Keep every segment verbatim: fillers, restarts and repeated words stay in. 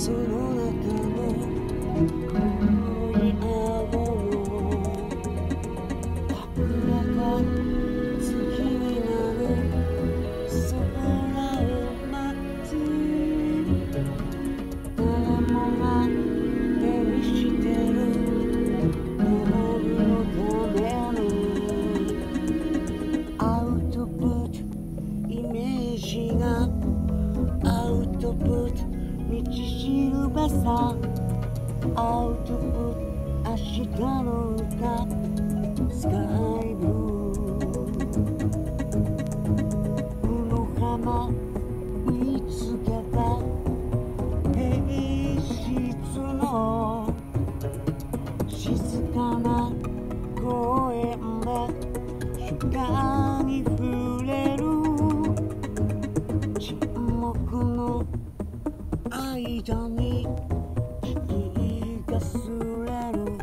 その中の黒い顎の隠れ家月になる空を待つ誰もが手にしてる守るのためにアウトプットイメージがアウトプット道しるべさアウトプット明日の歌スカイブルーこの花見つけた平室の静かな公園で初夏に触れる沈黙の間に息がすれる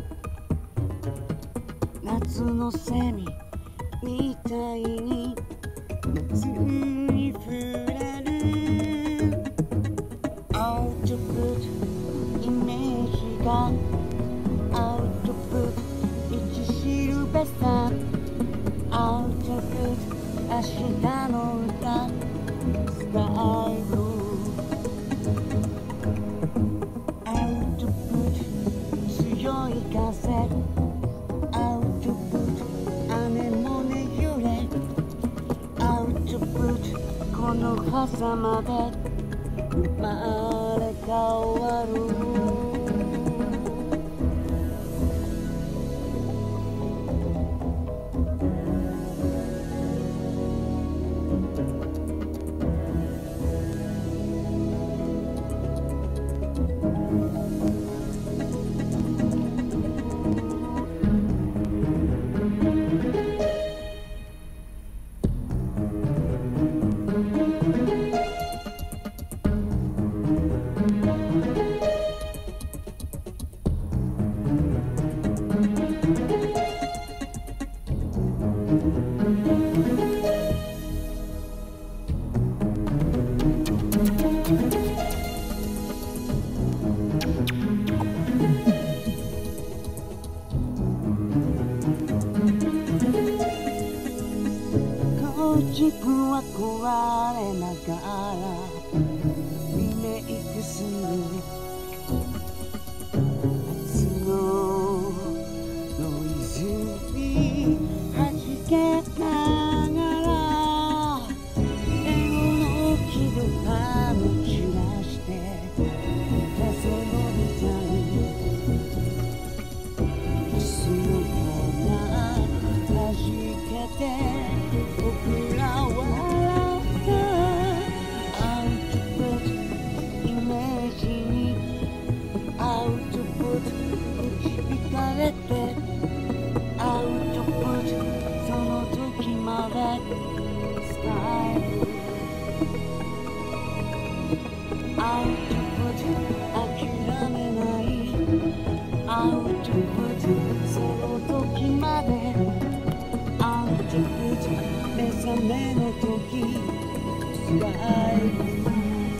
夏のセミみたいに夏に触れるアウトプットイメージがアウトプット道しるべさアウトプット明日の歌スカイブルー強い風アウトプット雨もね揺れアウトプットこの狭間で生まれ変わる軸は壊れながらリメイクする夏のノイズに弾けながらエゴの気分は持ち出して風のみたい薄のが弾けて僕ら笑ったアウトプットイメージにアウトプット導かれてアウトプットその時までスカイブルーアウトプット諦めないアウトプットその時までアウトプット目覚めの時スカイブルー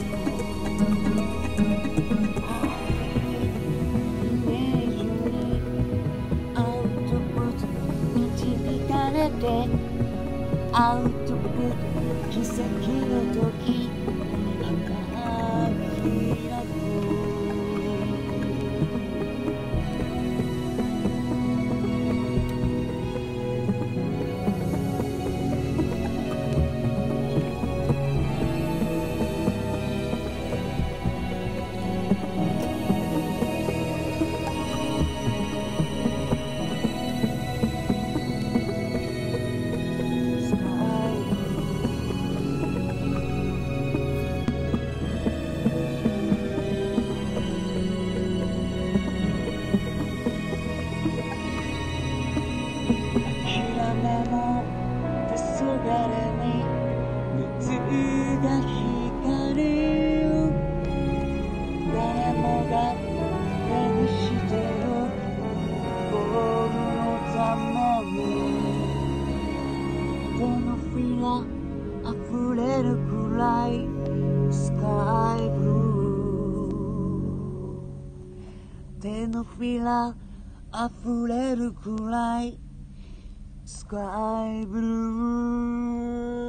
イメージにアウトプット導かれてアウトプット奇跡の時花開くが光る誰もネのフィラ溢れるくらいスカイブルー